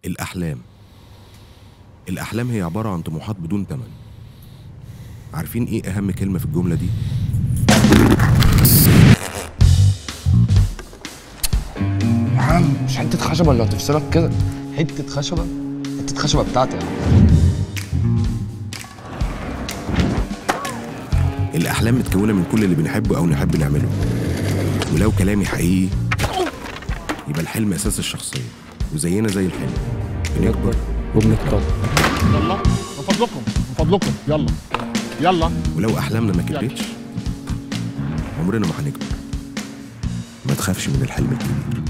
الأحلام هي عبارة عن طموحات بدون تمن. عارفين إيه أهم كلمة في الجملة دي؟ يا عم مش حتة خشبة اللي هتفصلك كده. حتة خشبة؟ حتة خشبة بتاعتي أنا. الأحلام متكونة من كل اللي بنحبه أو نحب نعمله، ولو كلامي حقيقي يبقى الحلم أساس الشخصية، وزينا زي الحلم بنكبر وبنتكبر. يلا من فضلكم يلا. ولو أحلامنا ما كبرتش عمرنا ما هنكبر. ما تخافش من الحلم الكبير.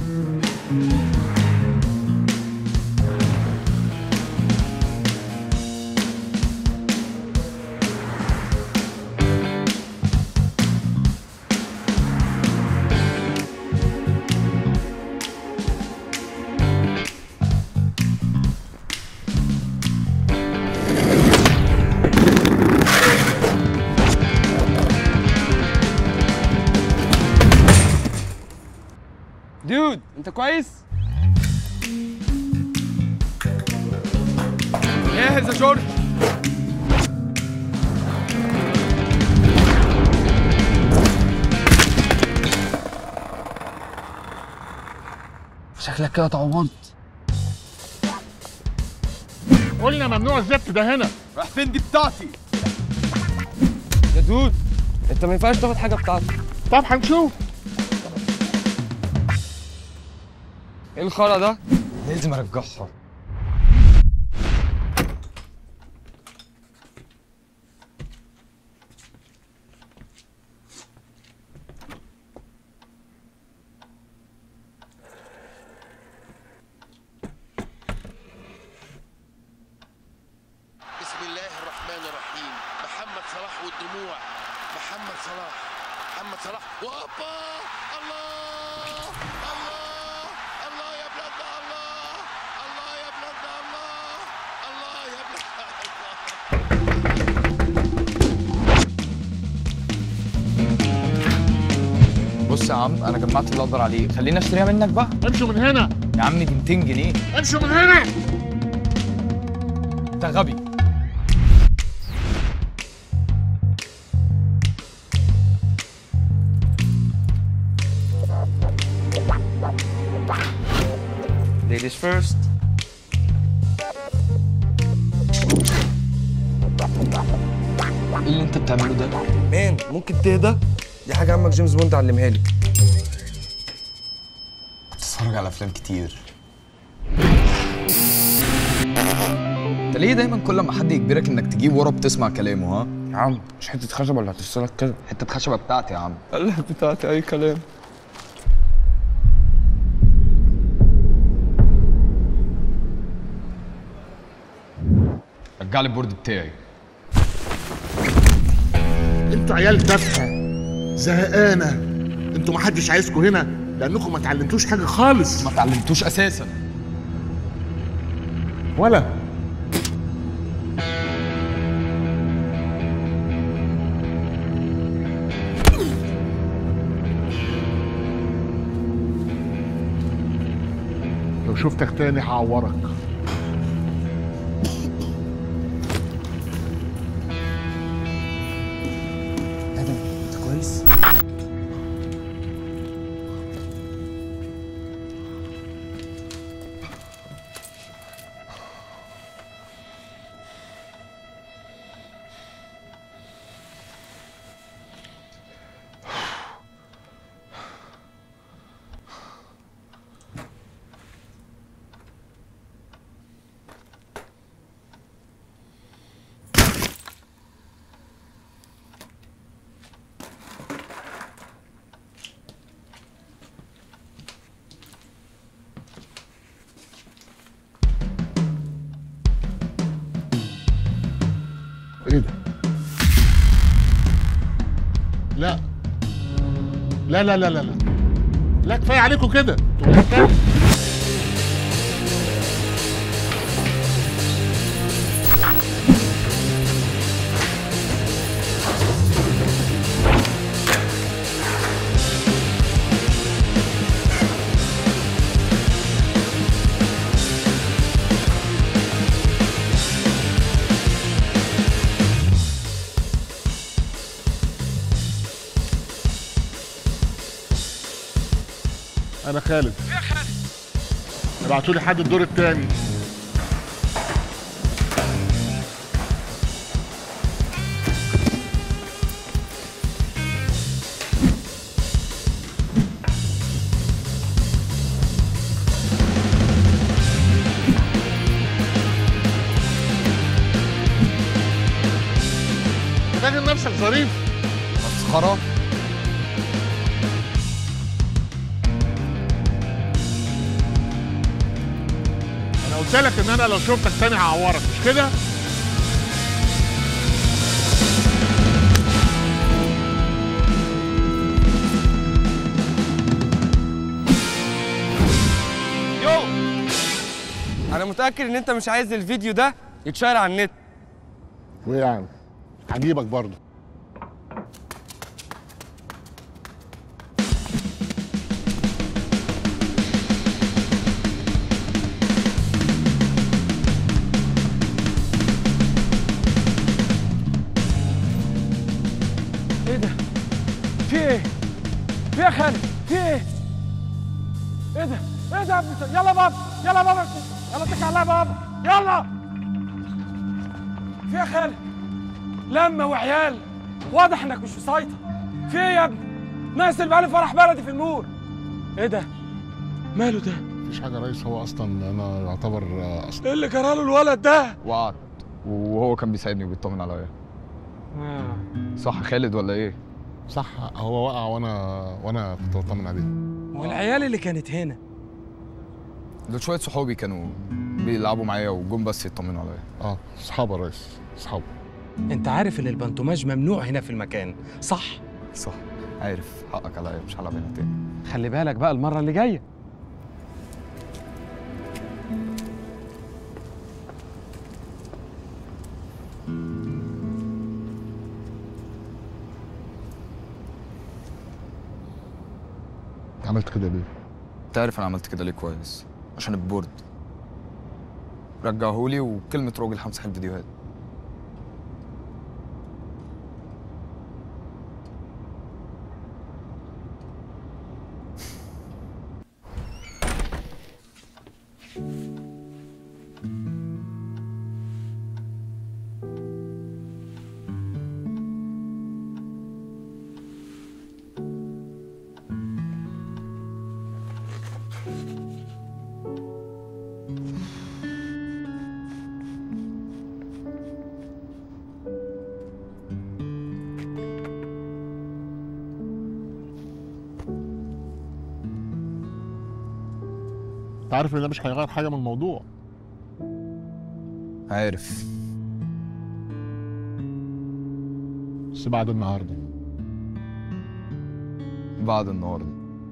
دود انت كويس؟ جاهز يا جورج؟ شكلك كده اتعورت. قلنا ممنوع الزفت ده هنا. راح فين دي بتاعتي؟ يا دود انت ما ينفعش تاخد حاجه بتاعتي. طب هنشوف. ايه الخرا ده؟ لازم ارجعها. بسم الله الرحمن الرحيم. محمد صلاح والدموع. محمد صلاح وابا الله يا بلادنا الله يا بلادنا الله يا بلادنا. بص يا عم انا جمعت اللي اقدر عليه، خليني اشتريها منك بقى. امشوا من هنا يا عم دي 200 جنيه. امشوا من هنا. انت غبي. Ladies first. ايه اللي انت بتعمله ده؟ مان ممكن تهدى؟ دي حاجة عمك جيمس بوند علمها لي. بتتفرج على افلام كتير. انت ليه دايما كل ما حد يجبرك انك تجيب ورا بتسمع كلامه ها؟ يا عم مش حتة خشبة اللي هتفصلك كده. حتة خشبة بتاعتي يا عم. قال لك بتاعتي اي كلام. رجع لي البورد بتاعي. انتوا عيال تافهه زهقانه. انتوا محدش عايزكم هنا لانكم ما اتعلمتوش حاجه خالص. ما اتعلمتوش اساسا. ولا لو شفتك تاني هعورك. كويس؟ ايه ده؟ لا لا لا لا لا لا لا كفايه عليكم كده. انا خالد. يا خالد ابعتوا لي حد الدور الثاني. فاكر نفسك ظريف؟ مسخره. انا قلت لك ان انا لو شفتك تاني هعورك، مش كده؟ يو، انا متاكد ان انت مش عايز الفيديو ده يتشير على النت. وايه يعني؟ هجيبك برضه. ايه ده؟ في ايه؟ في ايه يا خالد؟ في ايه؟ ايه ده؟ ايه ده يا ابني؟ يلا بابا، يلا بابا، يلا اتكل على الله يا بابا، يلا. في ايه يا خالد؟ لمة وعيال، واضح انك مش مسيطر. في ايه يا ابني؟ ناس اللي بقالي فرح بلدي في النور. ايه ده؟ ماله ده؟ مفيش حاجه يا ريس، هو اصلا انا يعتبر اصلا ايه اللي جراله الولد ده؟ وقعت وهو كان بيساعدني وبيطمن عليا. صح خالد ولا ايه؟ صح. هو وقع وانا كنت بطمن عليه. والعيال اللي كانت هنا دول شويه صحابي كانوا بيلعبوا معايا وجم بس يطمنوا عليا. اصحاب يا ريس، اصحاب. انت عارف ان البنتوماج ممنوع هنا في المكان، صح؟ صح، عارف. حقك عليا، مش هلعب هنا تاني. خلي بالك بقى المرة اللي جاية. عملت كده ليه؟ تعرف انا عملت كده ليه كويس؟ عشان البورد رجعهولي وكلمة راجل همسح الفيديوهات. انت عارف ان ده مش هيغير حاجه من الموضوع. عارف، بس بعد النهارده. بعد النهارده.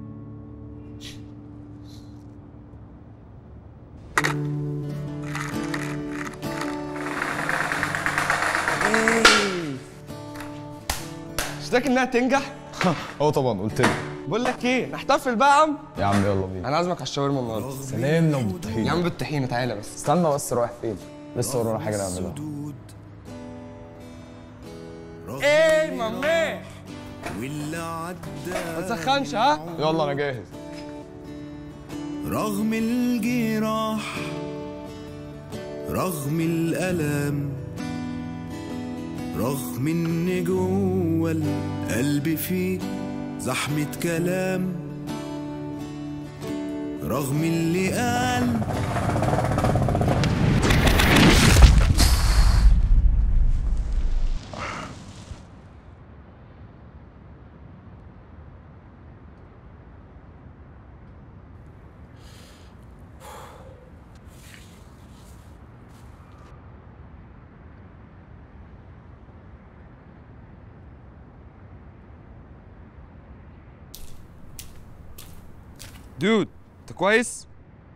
مش فاكر انها تنجح؟ طبعا قلت لي. بقول لك ايه، نحتفل بقى يا عم. يا عم يلا بينا. انا عازمك على الشاورما النهارده. سلام لو بالطحينة. يا عم بالطحينه، تعالى بس. استنى بس، رايح فين؟ لسه ورانا حاجه نعملها. ايه مامي، ما تسخنش ها. يلا انا جاهز. رغم الجراح، رغم الألم، رغم إن جوه القلب فيه زحمة كلام، رغم اللي قال دود انت كويس؟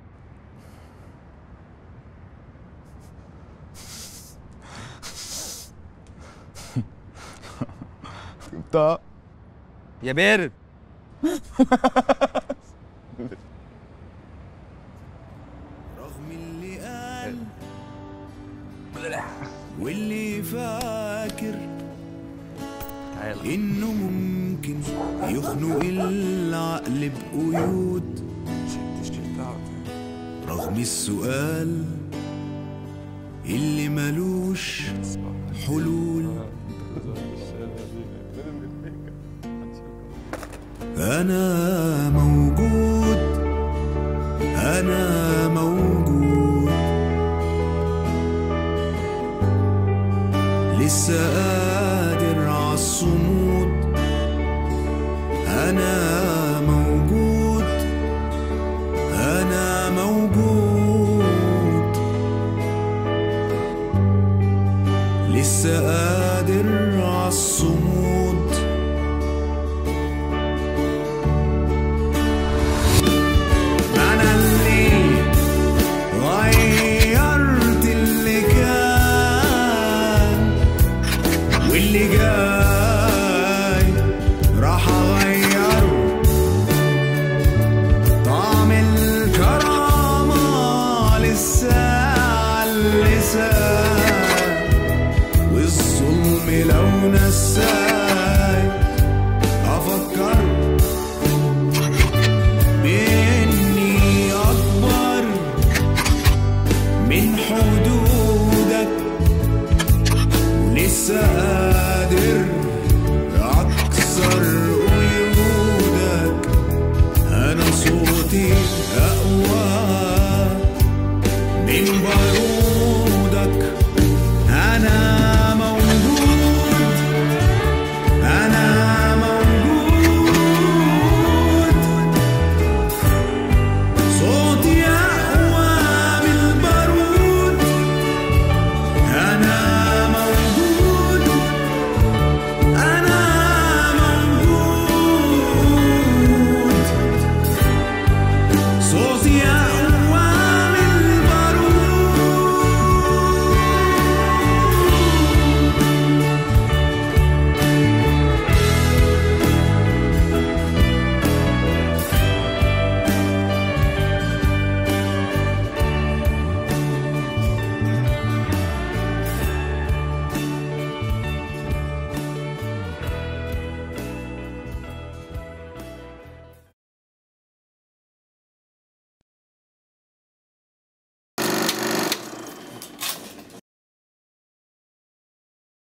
جبتها يا بارد. رغم اللي قال واللي فاكر إنه ممكن يخنق العقل بقيود، رغم السؤال اللي ملوش حلول. أنا موجود، أنا موجود، لسه قادر عالصمود. أنا موجود، أنا موجود، لسه قادر عالصمود. أنا اللي غيرت اللي كان واللي جاي راح أغيره. طعم الكرامة لسه على اللسان، والظلم لو نساي أفكر بإني أكبر من حدودك، ولسه قادر أكسر قيودك. أنا صوتي أقوى من بارودك. أنا